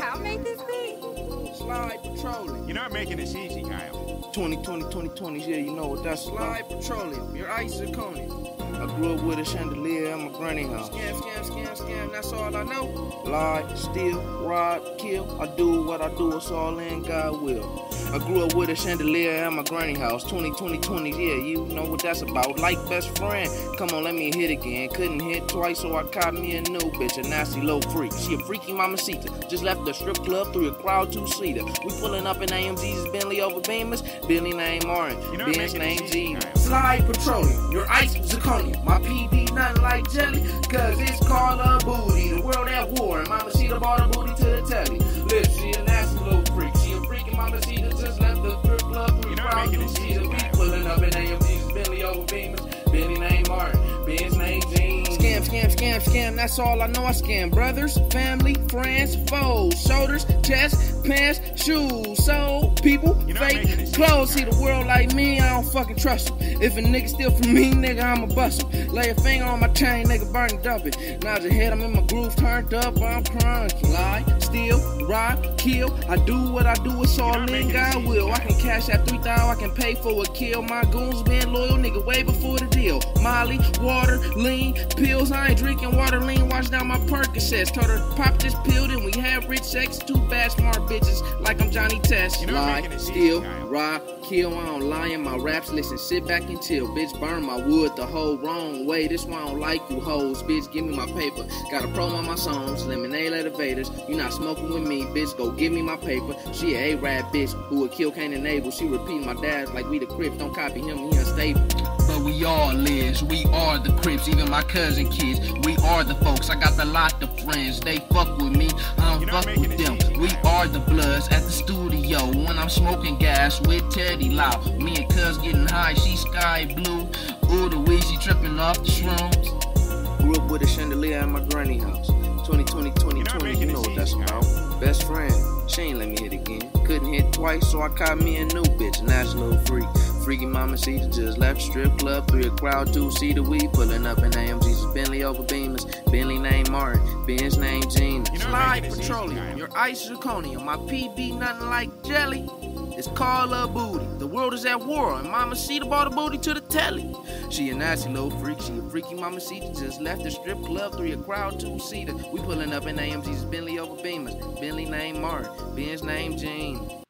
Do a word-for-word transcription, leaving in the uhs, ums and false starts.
Kyle made this beat? Slide Petroleum. You're not making this easy, Kyle. twenty twenty, twenty twenties, yeah, you know what that's Slide Petroleum. Your ice zirconium. I grew up with a chandelier at my granny house. Scam, scam, scam, scam, that's all I know. Lie, steal, rob, kill. I do what I do, it's all in God's will. I grew up with a chandelier at my granny house. twenty twenty, twenties, yeah, you know what that's about. Like best friend, come on, let me hit again. Couldn't hit twice, so I caught me a new bitch, a nasty little freak. She a freaky mamacita. Just left the strip club through a crowd two-seater. We pulling up in A M G's Bentley over Beamers. Billy name Orange, Ben's name G. Slide Petroleum, your ice zirconium. My P D nothing like jelly, cause it's called a booty. The world at war, and mamacita bought a booty to the telly. Look, she a nasty little freak. She a freaking mamacita. Just left the strip club through a crowd two-seater. We pulling up in A M G's Bentley over Beamers. Billy name Martin, Ben's name Gene. Scam, scam, scam, scam, that's all I know. I scam brothers, family, friends, foes, shoulders, chest, pants, shoes, soul, people, fake clothes. See the world like me, I don't fucking trust him. If a nigga steal from me, nigga, I'ma bust him. Lay a finger on my chain, nigga, burn and dump it. Nod your head, I'm in my groove, turned up, I'm crying. Lie, steal, rob, kill. I do what I do, it's all in God will. I can cash out three thousand, I can pay for a kill. My goons been loyal, nigga, way before the deal. Molly, water, lean, pills. I ain't drinking water, lean, wash down my Percocets. Told her pop this pill, then we have rich sex. Two bad smart bitches, like I'm Johnny Test. Lie, steal, rob, kill. I don't lie in my raps. Listen, sit back and chill. Bitch, burn my wood the whole wrong way. This why I don't like you hoes. Bitch, give me my paper. Got a promo on my songs, lemonade elevators. You not smoking with me, bitch. Go give me my paper. She a A-Rap bitch who would kill Cain and Abel. She repeating my dad's like we the Crips. Don't copy him, he unstable. But we all lives, we are the Crips, even my cousin kids. We are the folks, I got a lot of friends. They fuck with me, I don't fuck with them. We are the Bloods at the studio when I'm smoking gas with Teddy Loud. Me and cuz getting high, she sky blue. Ooh, the weed, she tripping off the shrooms. Grew up with a chandelier at my granny house. twenty twenty, twenty twenty, you know what that's about. Best friend, she ain't let me hit again. Couldn't hit twice, so I caught me a new bitch, a nasty little freak. Freaky mamacita just left strip club, through a crowd two-seater. We pulling up in A M G's Bentley over Beamers. Bentley name Martin, Ben's name Gene. Slide Petroleum, your ice zirconium. My P D nothing like jelly. It's called a booty. The world is at war, and mamacita bought a booty to the telly. She a nasty little freak. She a freaky mamacita just left the strip club, through a crowd two-seater. We pulling up in A M G's Bentley over Beamers. Bentley name Martin, Ben's name Gene.